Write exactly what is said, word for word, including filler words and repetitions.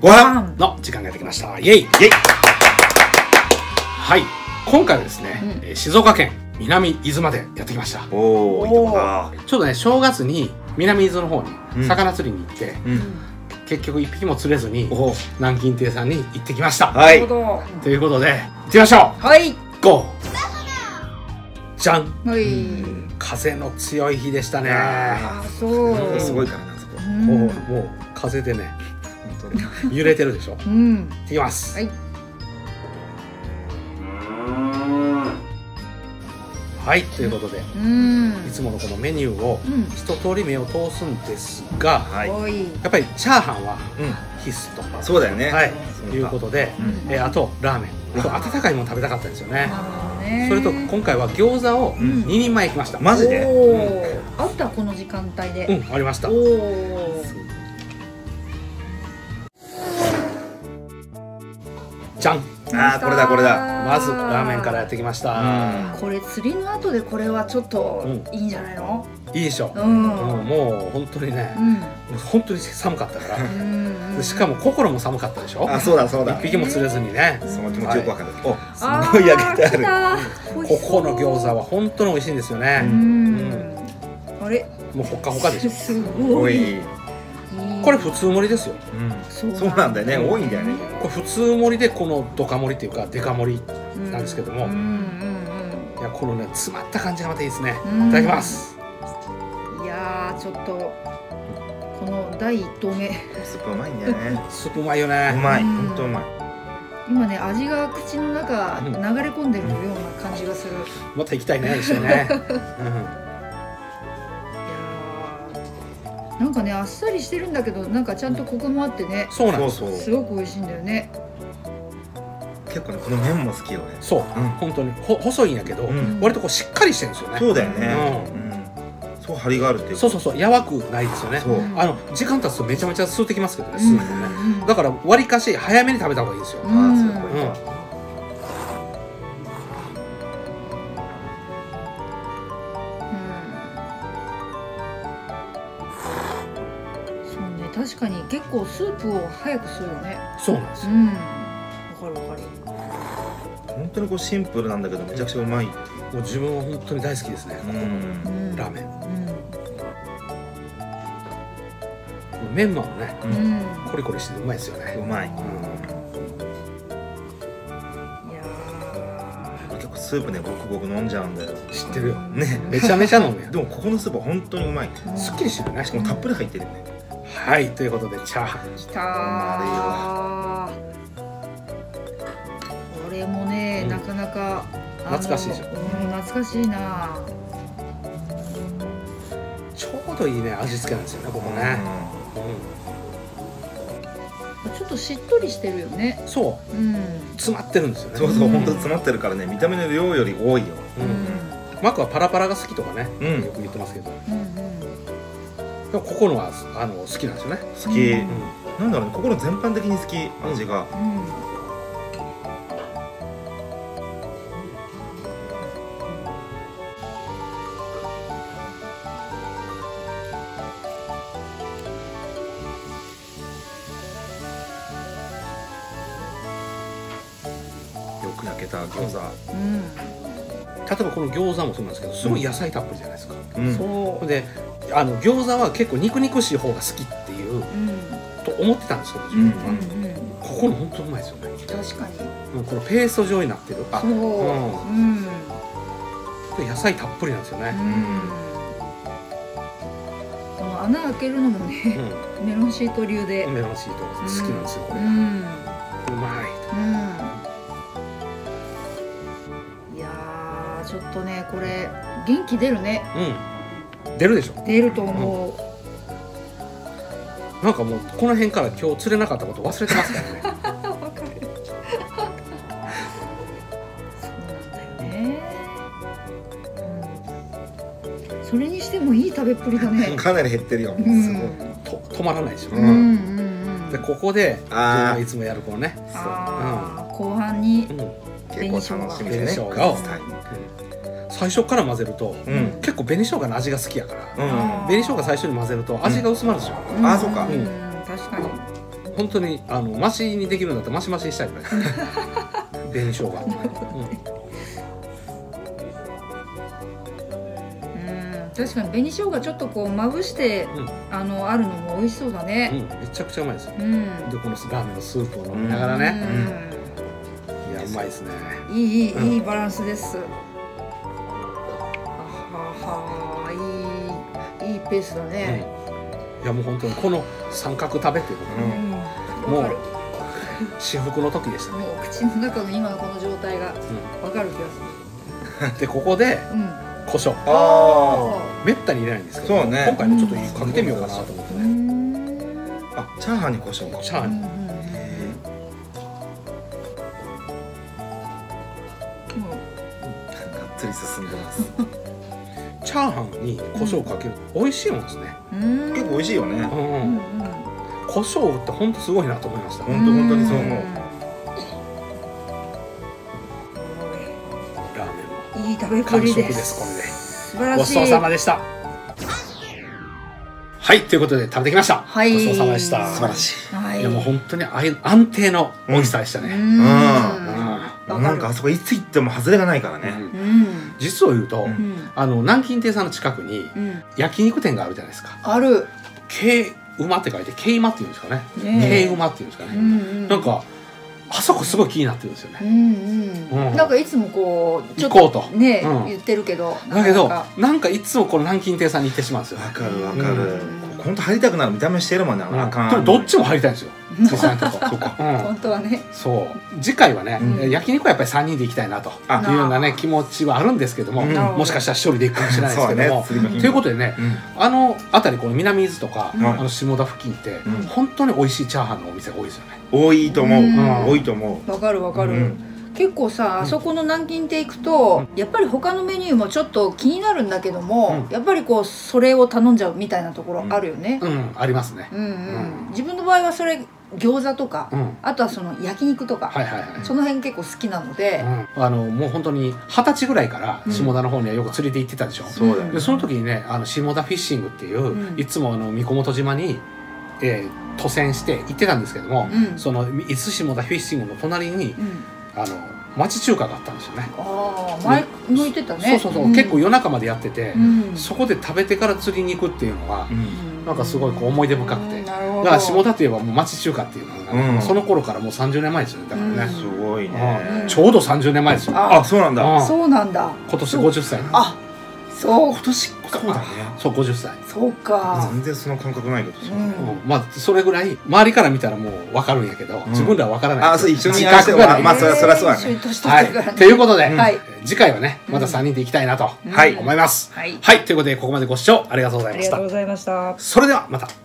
ご飯の時間がやってきました。イエイイエイ。はい、今回はですね、うん、静岡県南伊豆までやってきました。 おお、いいとこだ。 ちょうどね、正月に南伊豆の方に魚釣りに行って、うんうん、結局一匹も釣れずに南京亭さんに行ってきました。 はい。 ということで行ってみましょう。 はい。 ゴー。じゃん。 はい。 風の強い日でしたね。 あ、そう。 すごいからな、そこ。 もうもう風でね、揺れてるでしょ。うん。行ってきます。はい。はい、ということで、いつものこのメニューを一通り目を通すんですが、やっぱりチャーハンは必須と。 そうだよね。 はい、ということで、あとラーメン、あと温かいもの食べたかったんですよね。それと今回は餃子をににんまえ行きました。 マジで？ あったこの時間帯で。 うん、ありました。じゃん。 ああ、これだこれだ。 まずラーメンからやってきました。 これ釣りの後でこれはちょっといいんじゃないの？ いいでしょ。もう本当にね、本当に寒かったから。しかも心も寒かったでしょ。 あ、そうだそうだ。 一匹も釣れずにね。 その気持ちよくわかる。お、すごい焼けてある。 ここの餃子は本当に美味しいんですよね。あれ？もうほかほかでしょ。 すごい。 これ普通盛りですよ。 そうなんだよね。多いんだよね。 これ普通盛りでこのドカ盛りっていうかデカ盛りなんですけども、いやこのね詰まった感じがまたいいですね。いただきます。 いやーちょっとこの第一投目。 スープうまいんだよね。 スープうまいよね。 うまい。本当うまい。 今ね味が口の中流れ込んでるような感じがする。 また行きたいね一緒ね。 なんかねあっさりしてるんだけどなんかちゃんとコクもあってね。 そうなんです。 すごく美味しいんだよね。 結構ねこの麺も好きよね。 そう、本当にほ細いんやけど割とこうしっかりしてるんですよね。 そうだよね。そう張りがあるっていう。 そうそうそう、やわくないですよね。あの時間経つとめちゃめちゃ吸ってきますけどね、スープもね。だから割りかし早めに食べた方がいいですよ。 確かに結構スープを早くするよね。 そうなんですよ。 うん、わかるわかる。 本当にこうシンプルなんだけどめちゃくちゃうまい。もう自分は本当に大好きですね。ここのラーメン。メンマもね、コリコリしてうまいですよね。 うまい。いや結構スープねごくごく飲んじゃうんだよ。 知ってるよ。ね、めちゃめちゃ飲むよ。 でもここのスープは本当にうまい。 すっきりしてるね。 しかもたっぷり入ってるよね。 はい、ということでチャーハンきたー。これもね、うん、なかなか懐かしいでしょ。 うん、懐かしいな。 ちょうどいいね味付けなんですよねここね。 うん、ちょっとしっとりしてるよね。 そう、うん、詰まってるんですよね。 そうそう、本当詰まってるからね見た目の量より多いよ。 うん、マックはパラパラが好きとかね、うん、よく言ってますけど。ここのはあの好きなんですよね。 好き。うん、なんだろうね、ここの全般的に好き味が。うん、よく焼けた餃子。うん、 例えばこの餃子もそうなんですけど、すごい野菜たっぷりじゃないですか。うん、そうで。あの餃子は結構肉肉しい方が好きっていう、うん、と思ってたんですけど、自分はここの本当うまいですよね。 確かにこのペースト状になってる。 そう、うんうん、野菜たっぷりなんですよね。うん、 この穴開けるのもね、うん、メロンシート流でメロンシート好きなんですよ、これが、うん、うまい、 うん、いやーちょっとねこれ元気出るね。 うん出るでしょ。 出ると思う、 うん、なんかもうこの辺から今日釣れなかったこと忘れてますからね。 わかる。そうなんだよね、うん、それにしてもいい食べっぷりだね。 かなり減ってるよ、うん、すごいと止まらないでしょ、うんうんうん、でここであいつもやるこのね、 あ、うん、後半に紅生姜、 結構楽しみですね。 最初から混ぜると、うん、結構紅生姜の味が好きやから、うん、紅生姜最初に混ぜると味が薄まるでしょ。 ああ、そうか。 うん、確かに。 本当にあのマシにできるんだったらマシマシにしたいぐらい紅生姜、うん確かに紅生姜ちょっとこうまぶして、うん、あのあるのも美味しそうだね、 うん、めちゃくちゃうまいですよ、 うん、 でこのラーメンのスープを飲みながらね、うん、いやうまいですね。 いいいい、うん、いいバランスです。はははいいいいペースだね、 うん、いやもう本当にこの三角食べっていうのが、うん、もう至福の時でしたね。 もう口の中の今のこの状態が分かる気がする、 でここで、うん胡椒、 あめったに入れないんですけど、 そうね、 今回もちょっとかけてみようかなと思ってね。 あ、チャーハンに胡椒。 チャーハンに。がっつり進んでます。 チャーハンに胡椒かけると美味しいもんですね。 結構美味しいよね。 胡椒って本当すごいなと思いました。 本当本当にそう思う。 いい食べっぷりです。 これで素晴らしい。 ごちそうさまでした。はい、ということで食べてきました。 はい、 ごちそうさまでした。 素晴らしい。 はい、 いやもう本当に安定の美味しさでしたね。 うん。なんかあそこいつ行っても外れがないからね。 実を言うと、あの南京亭さんの近くに焼肉店があるじゃないですか。 ある。 K馬って書いて K 馬っていうんですかね。K 馬っていうんですかね。なんか。あそこすごい気になってるんですよね。 うんうん。なんかいつもこう行こうとね言ってるけど、 だけどなんかいつもこの南京亭さんに行ってしまうんですよ。 わかるわかる。本当入りたくなる見た目してるもんね。あかん。 どっちも入りたいんですよ。実際のとこ。そうか。 本当はね。 そう。次回はね焼肉はやっぱり三人で行きたいなというようなね気持ちはあるんですけども、もしかしたら一人で行くかもしれないですけども。ということでね、あの辺りこの南伊豆とかあの下田付近って本当に美味しいチャーハンのお店が多いですよね。 多いと思う。多いと思う。 わかるわかる。結構さあそこの南京亭行くとやっぱり他のメニューもちょっと気になるんだけどもやっぱりこうそれを頼んじゃうみたいなところあるよね。 うんありますね。 うんうん。自分の場合はそれ餃子とかあとはその焼肉とかその辺結構好きなのであのもう本当に二十歳ぐらいから下田の方にはよく連れて行ってたでしょ。 そうだよね。 でその時にねあの下田フィッシングっていういつもあの三小本島にえー、渡船して行ってたんですけども、うん、その伊豆下田フィッシングの隣に、うん、あの町中華があったんですよね。 ああ前向いてたね。 そうそうそう、うん、結構夜中までやってて、うん、そこで食べてから釣りに行くっていうのが、うん、なんかすごいこう思い出深くて、うん、だから下田といえばもう町中華っていうのが、ね、うん、その頃からもうさんじゅうねんまえですよね。だからね、 すごいね、 うん、ちょうどさんじゅうねんまえですよ。 ああそうなんだ。 そうなんだ。 今年ごじゅっさい。 あそう今年そうだね。そうごじゅっさい。 そうか。 全然その感覚ないけど。 まあそれぐらい周りから見たらもう分かるんやけど自分らは分からない。 あそう一緒にやってまあそりゃそりゃそうだね。 はい。ということで次回はねまたさんにんで行きたいなと思います。はいということでここまでご視聴ありがとうございました。 ありがとうございました。 それではまた。